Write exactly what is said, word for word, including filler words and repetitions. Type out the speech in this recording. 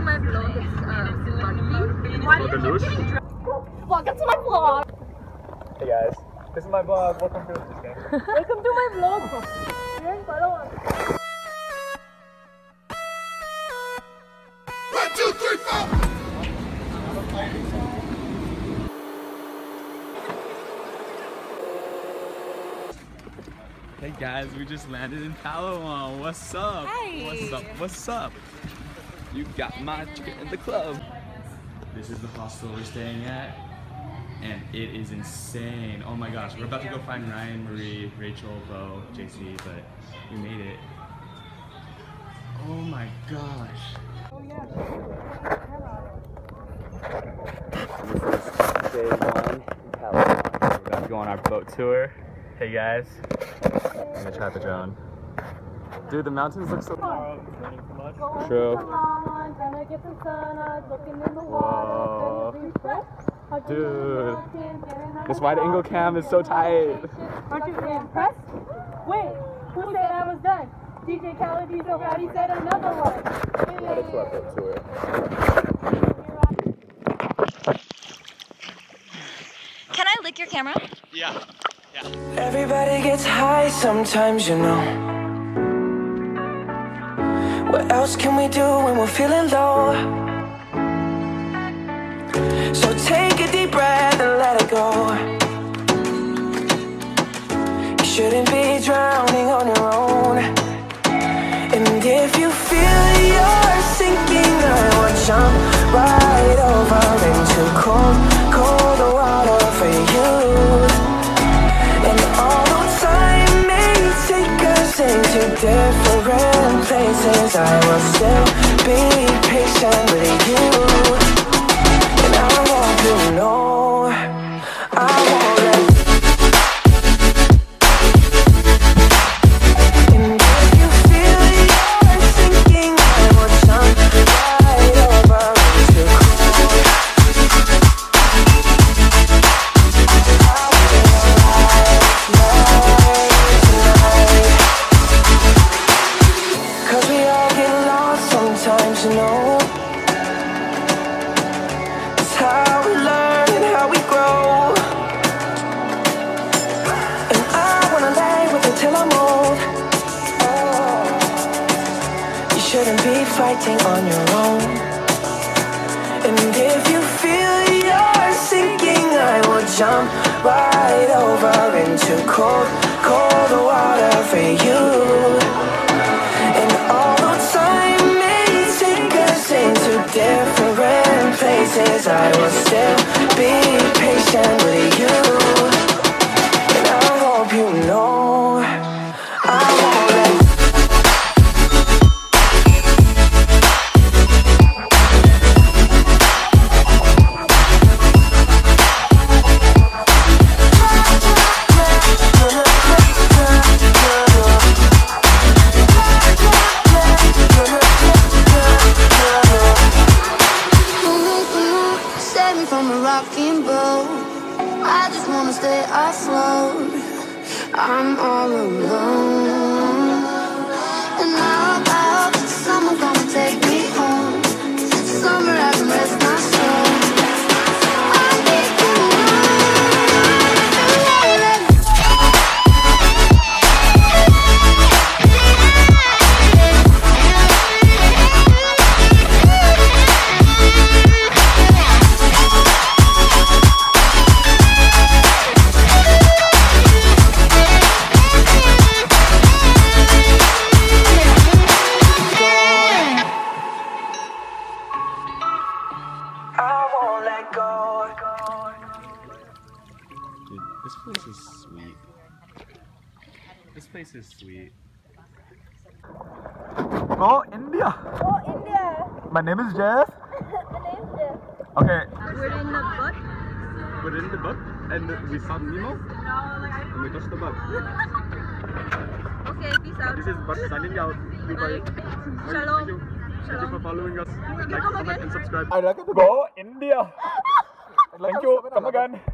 to my vlog. It's uh, Welcome to my vlog. Hey guys, this is my vlog. Welcome to this guy. Welcome to my vlog. Here in Palawan. One, two, three, four. Hey guys, we just landed in Palawan. What's up? Hey. What's up? What's up? You got my ticket in the club. This is the hostel we're staying at, and it is insane. Oh my gosh, we're about to go find Ryan, Marie, Rachel, Bo, J C, but we made it. Oh my gosh. Oh yeah. This is day one in Palawan. We're about to go on our boat tour. Hey guys, I'm gonna try the drone. Dude, the mountains look so far. True. Whoa. Dude, this wide angle cam is so tight. Aren't you impressed? Wait, who said I was done? D J Khaled already said another one. Got it to our boat tour. Can I lick your camera? Yeah. Yeah. Everybody gets high sometimes, you know. What else can we do when we're feeling low? So take a deep breath and let it go. You shouldn't be drowning on your own. And if you feel you're sinking, I will jump right over into cold, cold water for you. And although time may take us into different places, I will still be patient with you. And I want you to know I won't let And if you feel you're sinking, I will jump right over into cold. Cause we all get lost sometimes, you know. It's how we learn and how we grow. And I wanna lay with you till I'm old. Oh. You shouldn't be fighting on your own. And if you feel you're sinking, I will jump right over into cold, cold water for you. And although time may take us into different places, I will still be patient with you. And I hope you know I won't let I'm all alone, and now I hope that someone gonna take me home. Somewhere I can rest my soul. I need to This place is sweet. This place is sweet. Oh, India! Oh, India. My name is Jeff. The name's Jeff. Okay. We're in the boat. We're in the boat and we saw Nemo and we touched the boat. Okay, peace out. This is Bart signing out. Goodbye. Shalom. Thank you. Thank you for following us. Can you Like, come comment, again? and subscribe. I like it. Go India! Thank you. Come again.